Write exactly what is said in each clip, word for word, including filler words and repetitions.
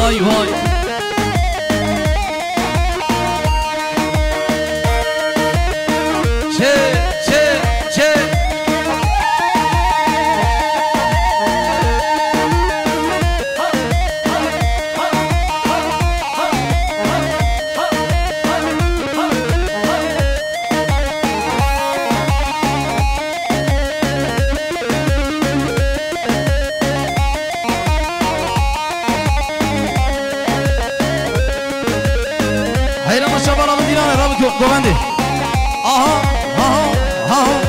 وای وای چه چه چه hayran aşağı bana mı dilan Rabbi govendi aha aha aha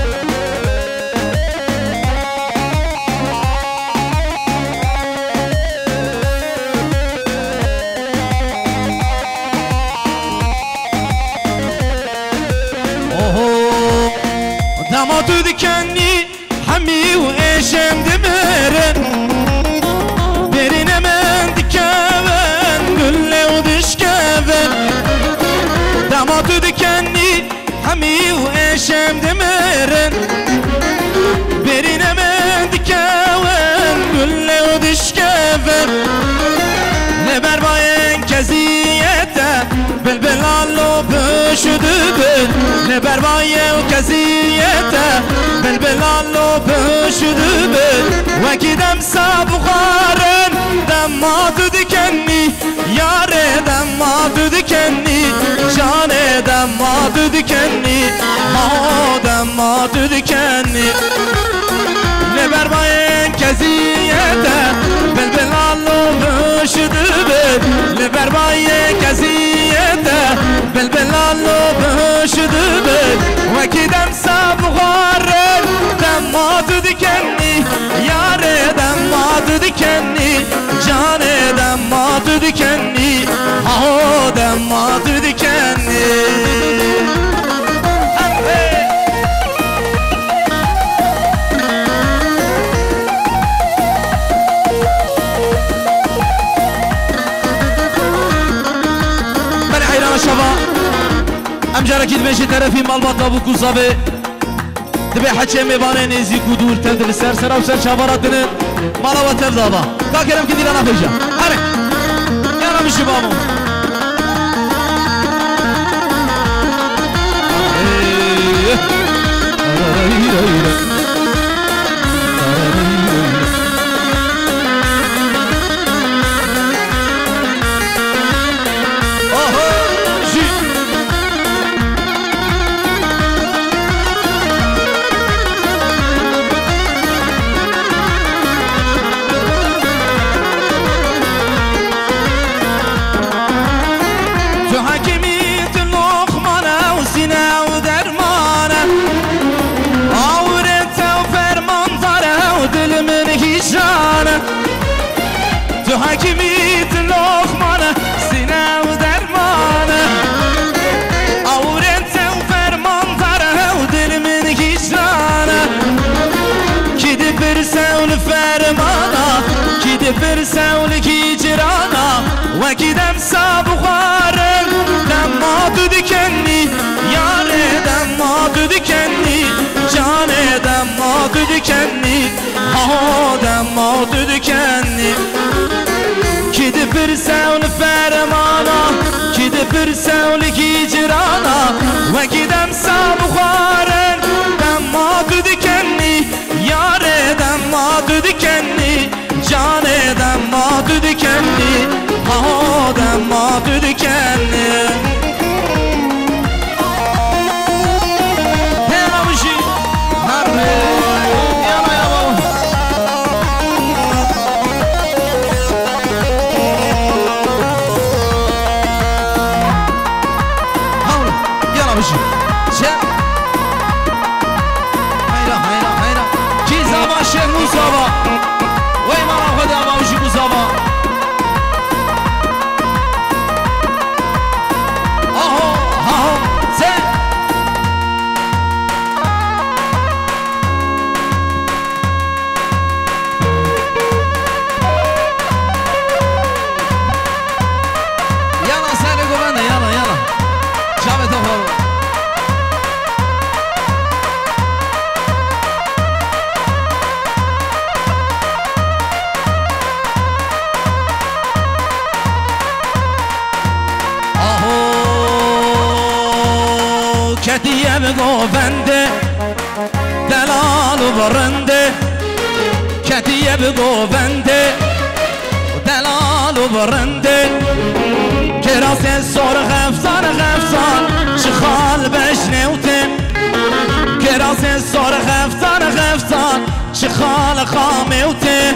oho damatı dikenli hami u eşem demirin berine men dikeven gülle u dişkeven damatı dikenli hami u eşem demirin berine men dikeven gülle u dişkeven ne berbayen keziyete bilbilallo püşüdübün ne berbayen keziyete bilbilallo püşüdübün vekidem sabukaren dammatı dikenli yare dammatı dikenli jane dammatı dikenli maho dammatı dikenli ne berbayen keziyete bilbilallo püşüdübün ne berbayen keziyete bilbilallo püşüdübün vekidem sabukaren dammatı dikenli yare dammatı dikenli jane dammatı dikenli maho dammatı dikenli ben hayran aşava امجارا كي دمشي طرفي مالبات ابو كوزابي دبي حكي ميبانه نزي كودور تدل سر سر او سر شاوراتن مالا وتر دابا دا كرم كي ديرانا فيجا هاري يا رامي شبابو تو حکیمیت لخمانه سینه و درمانه آورنت و فرمان داره و دل من گیشانه کی دی برسول فرمانه کی دی برسول گیجرانه و کی دم سابقارن دماتو دیکنی یاره دماتو دیکنی جانه دماتو دیکنی ها دماتو دیکنی کی دی برسول فرمانه کی دی برسول گیجرانه و کی دم سابقارن دماتو دیکنی یاره دماتو دیکنی جانه دماتو دیکنی ها دماتو دیکنی کتیه بگوونده دلال و برنده کتیه بگوونده دلال و برنده که راست سرخ افزان افزان شخال بشنوته که راست سرخ افزان افزان شخال خاموته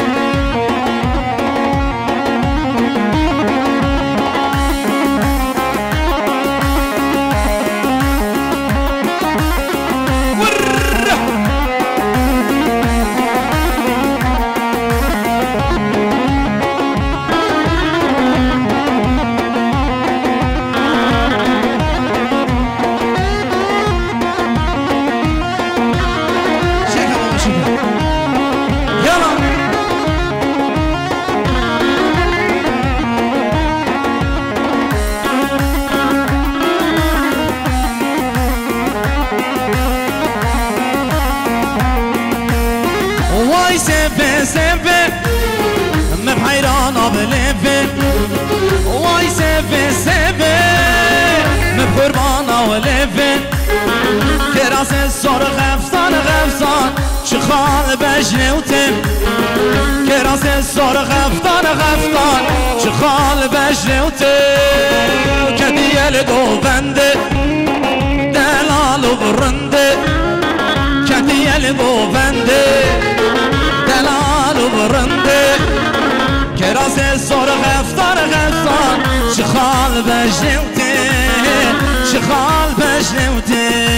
سبه سبه من حيران بلبه واي سبه سبه من قربان ولبه كراس الصور غفصان غفصان شخال بجنوتم كراس الصور غفصان غفصان شخال بجنوتم كدي الدو بنده دلال وبرنده كدي الدو بنده دلال و برنده کراس سر غفتار غفتار شخال بجنوته شخال بجنوته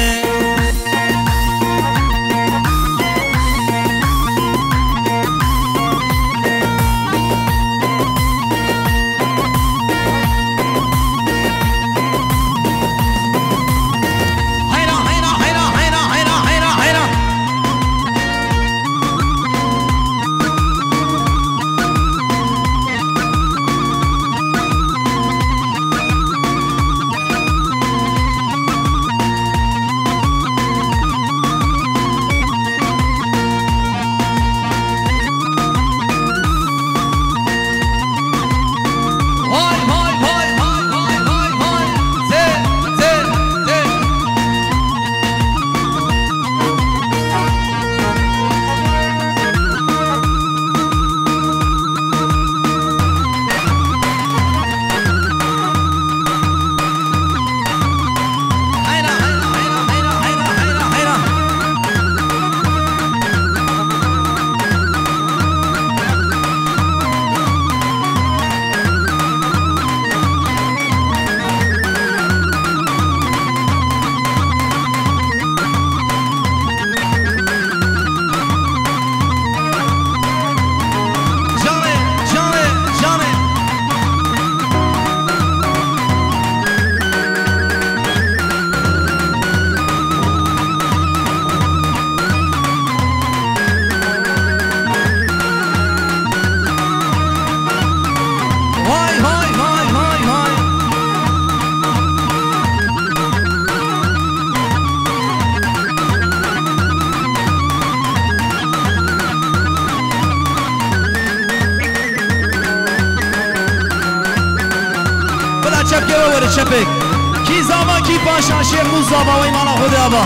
چپ گره وره چپک کی زاما کی پاشا شیخ موزابا و ایمانا خود آبا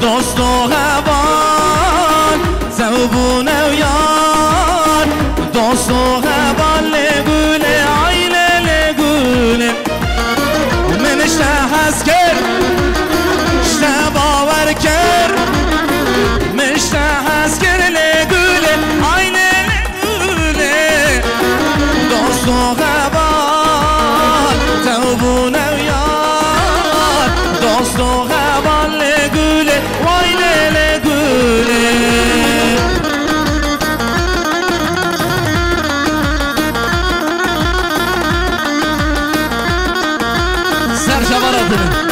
دوست و غبان زوبون و یار دوست و غبان لگوله عیله لگوله منش تحس کرد شته باور کرد منش تحس کرد لگوله عیله لگوله دوست و غبان زوبون و یار دوست و غبان لگوله وایله لگوله سر شباراتını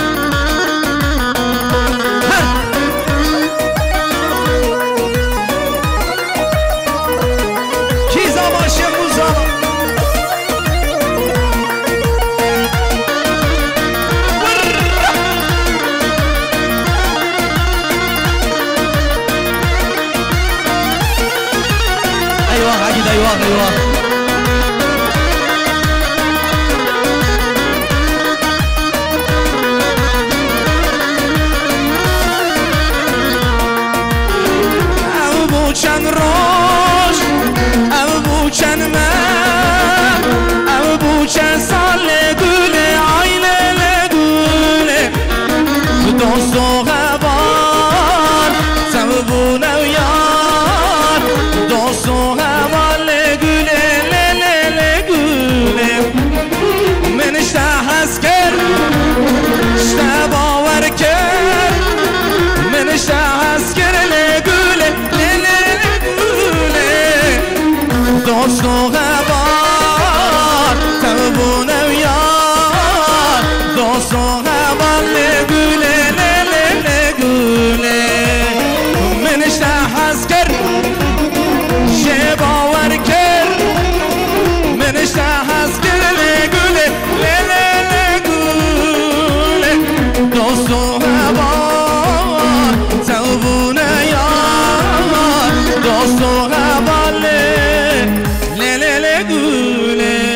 ايوه ايوه او بوچن روش او بوچن من او بوچن سال گله عیله لگوله دوست و غبان زبون و یار دوست و حس کرد شته باور کرد منش حس کرد لگوله لگوله دوست و غبار زبون و یار دوست و غبار لگوله لگوله منش حس کرد شته باور کرد منش حس کرد لگوله دوست و غبار زبون یار دوست و غبار له له له گوله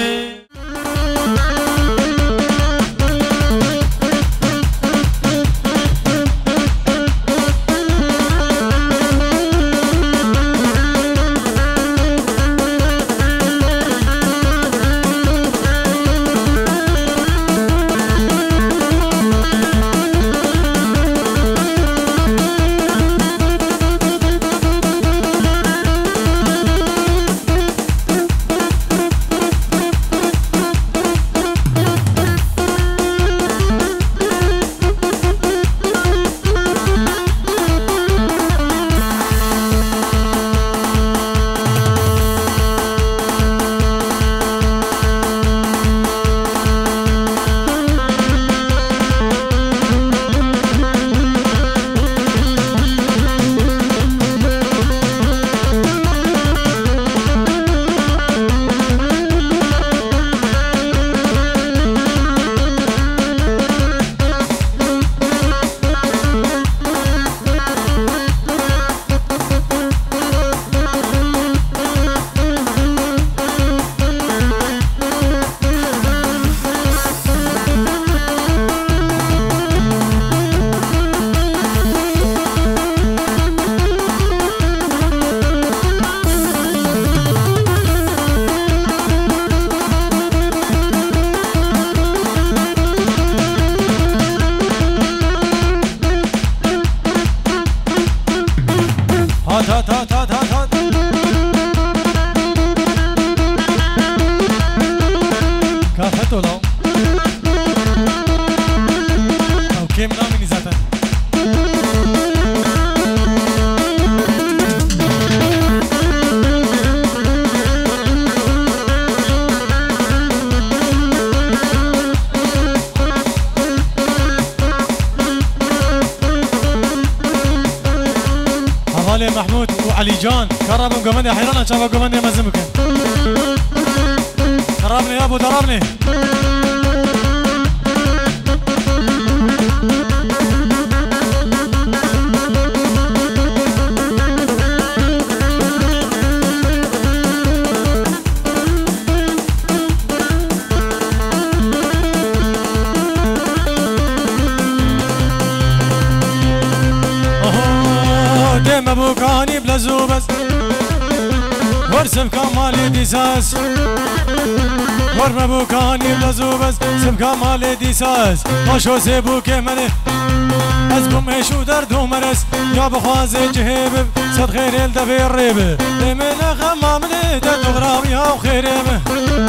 هات هات هات هات هات كافته لو او كم نامي نزاتن محمود وعلي جان كربهم قمني حيرانا شافوا قمني مزمكن كربني يا ابو ضربني مبوكاني بلزوبس ورسم كمالي ديساس ور مبوكاني بلزوبس سم كمالي ديساس ماشو سيبو كمني أزبم إيشو دردو مرس يا بخوازي جهيب صد خير الدبي الريب لمن خمام لي تدغرام يا وخيريب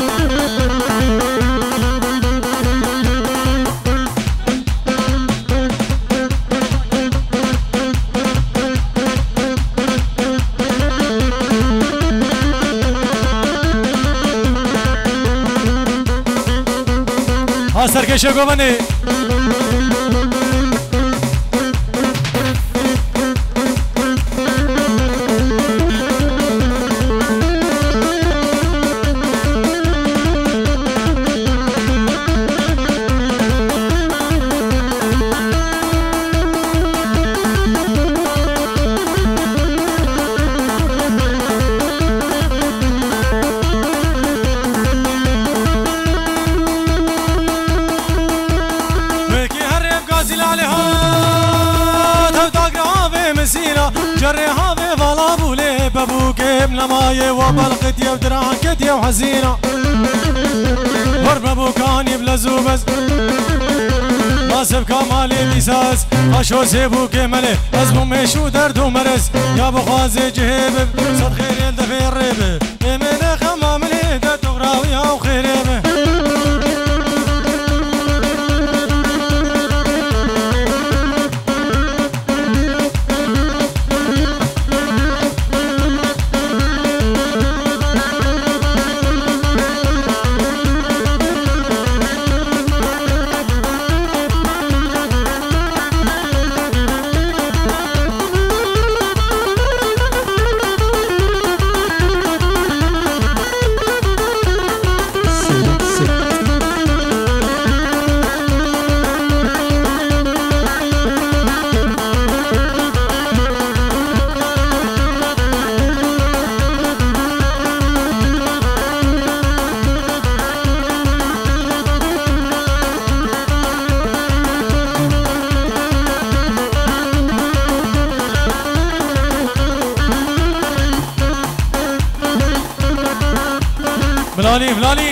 آسر کشه گوانی جريها في فلا بولي بابوك ابن ماي وبلقت يا ودراكت يا وحزينة ورب ابوكاني بلا زوبز ما سبكا مالي ديساس اشو سيبوك ملي ازمو ميشو دردو مرس يا بخوازي جهيب صد خير يلدفي الريب امين خمام لي تغراوي يا وخيريب فلاني فلاني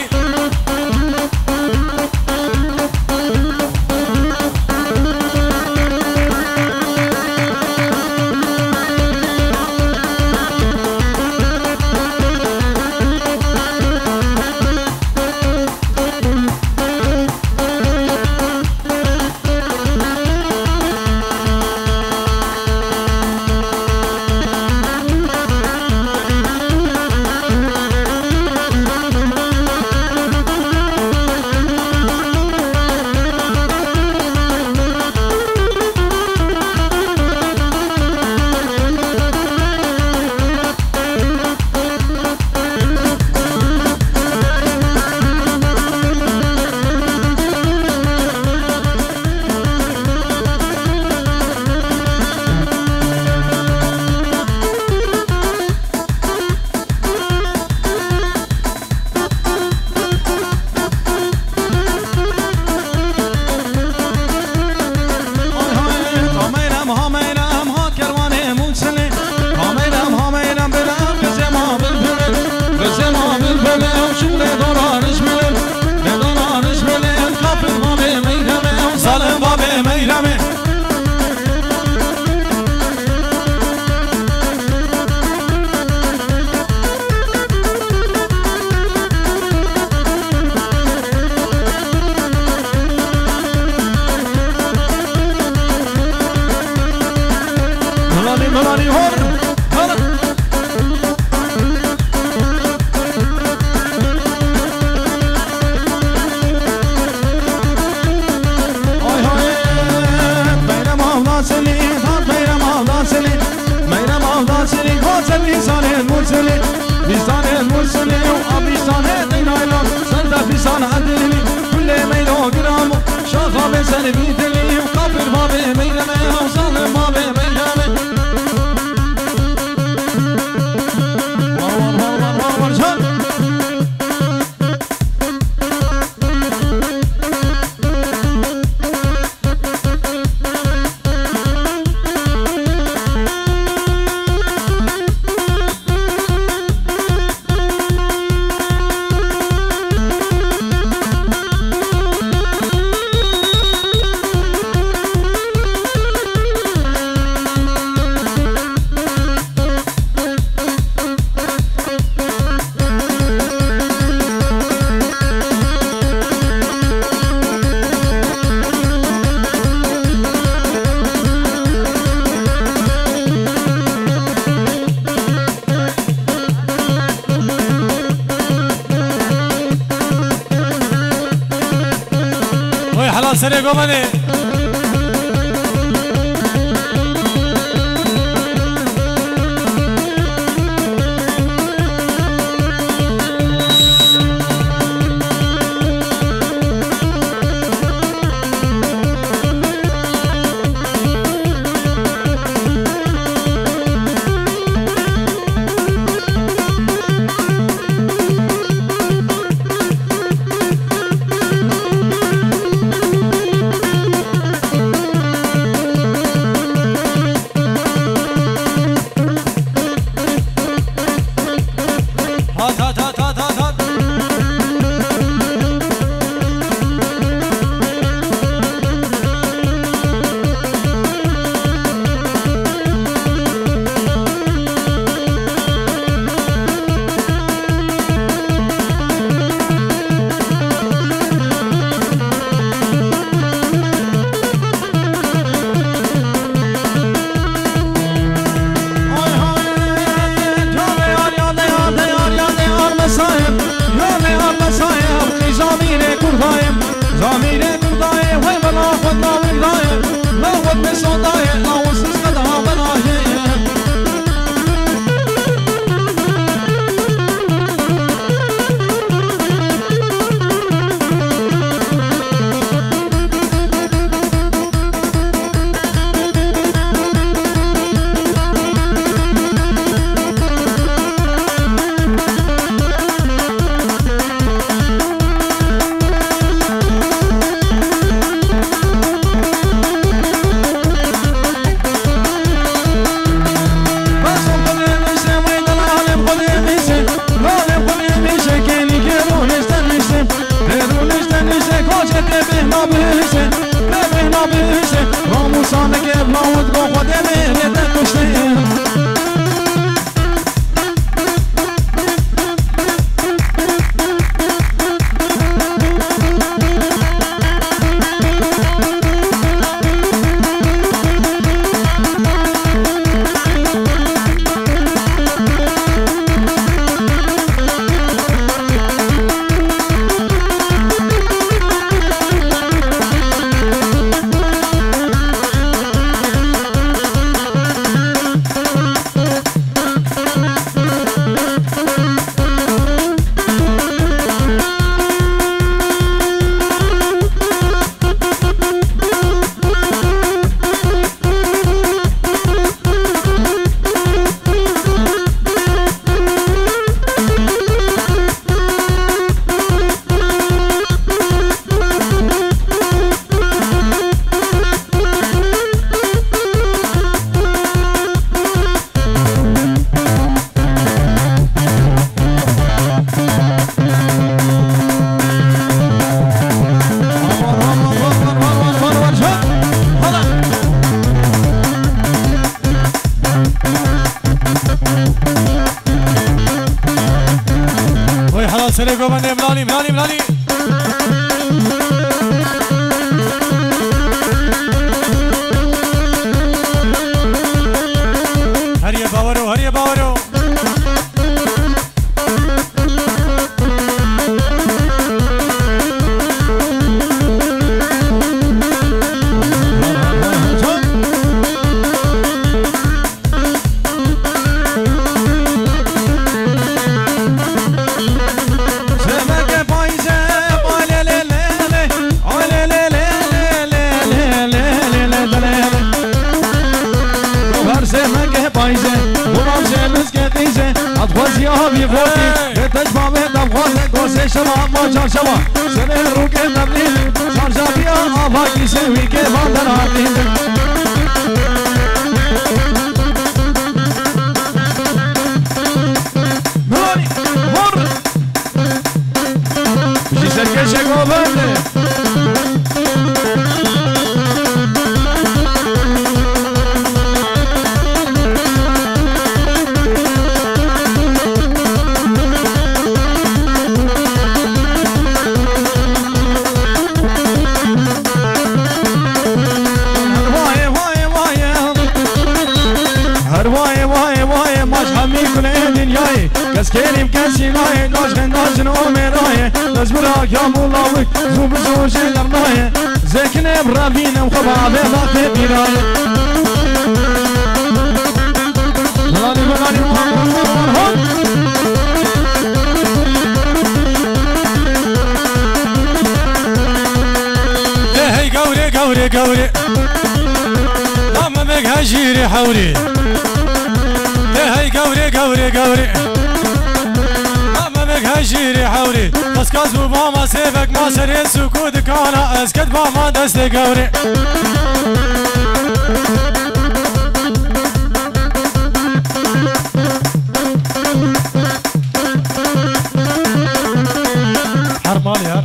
سری گمانه سری گمانه ملانی ملانی ملانی هریه باورو هریه باورو شما ما جان شما سر رو که نبلیم شارجا بیا آبایی سوی که باندن آدیم ملانی مر بشی سرکشه گو بنده کس کریم کسی نایه داشت ناز نو میرایه دست برا یا مولاوی زوب زوجه در نایه سكنة برابين وخبابة باقي بيران بلاني بلاني مرحب هي قوري قوري قوري ماما مقهجيري حوري هي قوري قوري قوري ماما مقهجيري حوري بس كازبو ماما سيبك ما سرين سكوت كانا اسكت ماما دستي قوري حرمال يا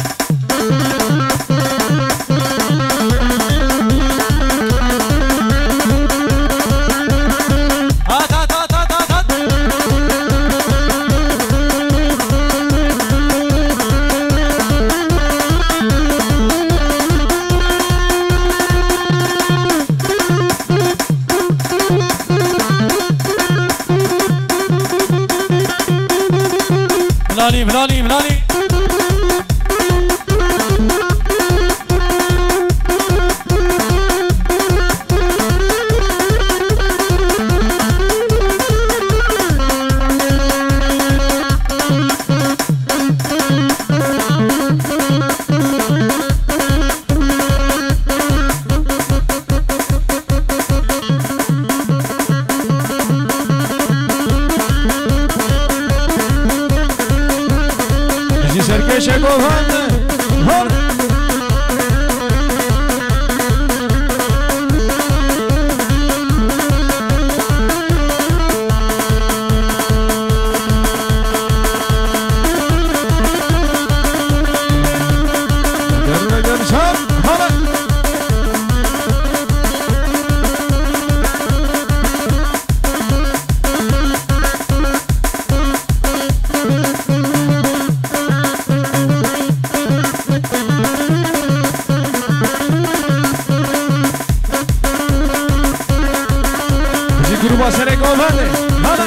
ملالي ملالي ملالي Chegou Wanda, grupo hacer comande, vale.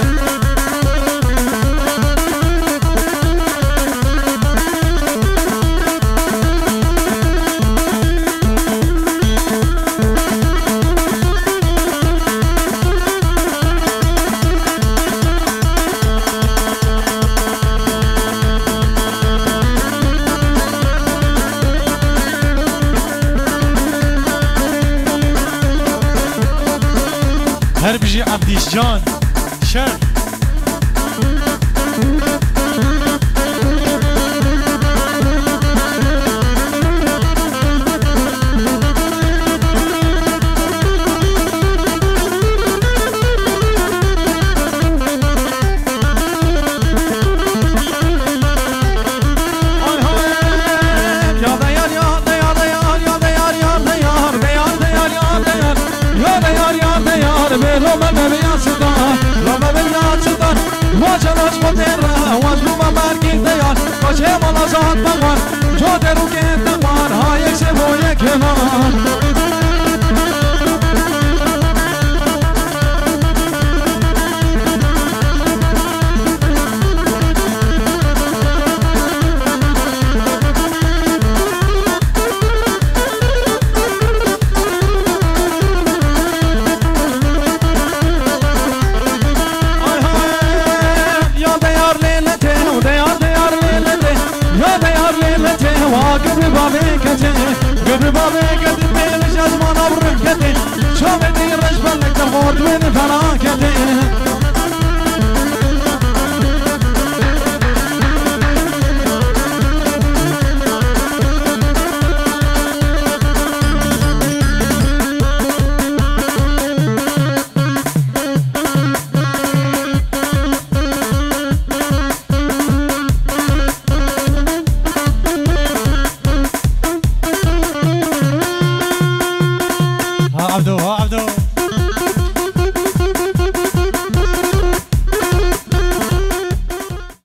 هربجي عبديش جان شان قبل بابي قد بين جزمان وركتي شوفتي الرجل لك تفوت من فراكتي عبدو